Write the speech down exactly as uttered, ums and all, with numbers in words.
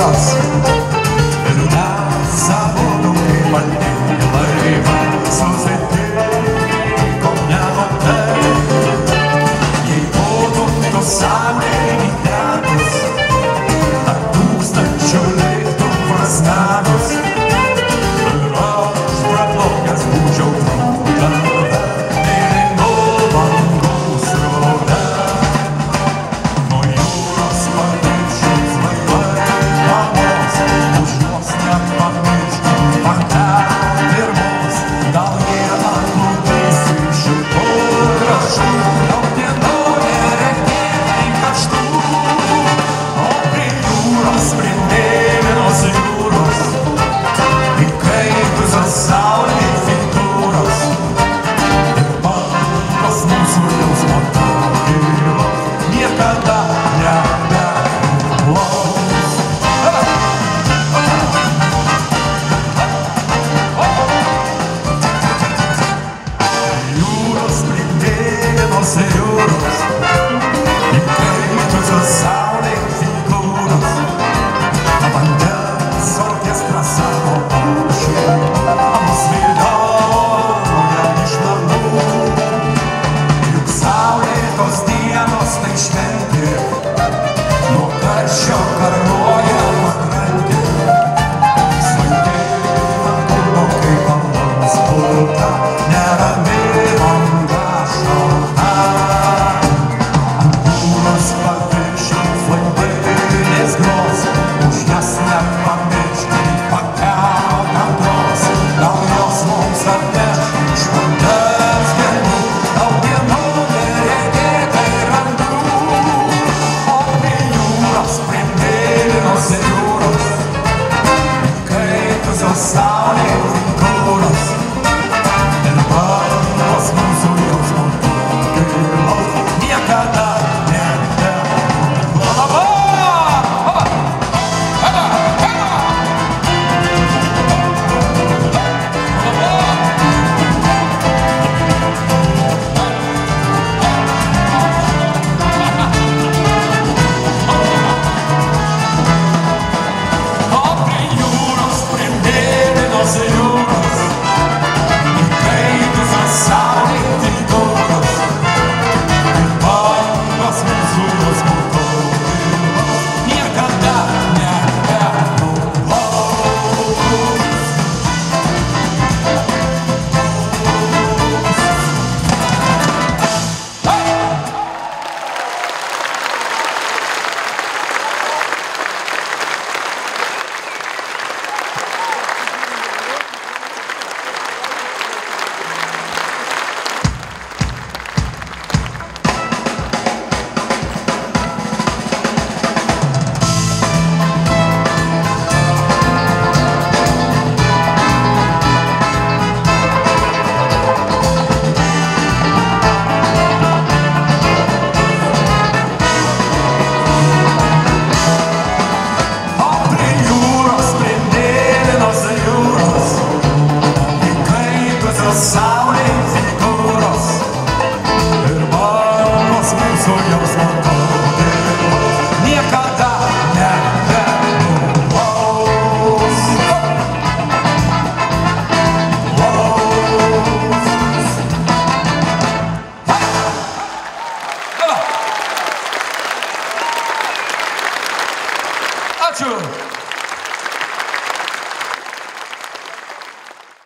jūros ir mes abudu kaip balti laivai susitikom nematai. Jei būtum tu saulėj įdegus, ar tūkstančių liktų prasmenus, ir aš praplaukęs būčiau pro tave, mėlynų bangų srove. Nuo jūros paviršiaus laivai mamos, už juos nepamirškim ar ten ir mus. Gal jie atplukdys iš šitų kraštų, daug dienų neregėtai karštų, o prie jūros, prie mėlynos jūros, įkaitusios saulės figūros, ir bangos mūsų jausmo tylos niekada nebenuplaus. Jūros, prie mėlynos jūros, įkaitusios saulės figūros, vandens orkestras savo paukščių mus vilioja iš namų. Juk saulėtos dienos tai šventė, nuo karščio karnų